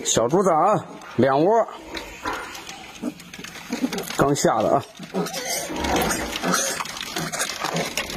小猪崽啊，2窝，刚下的啊。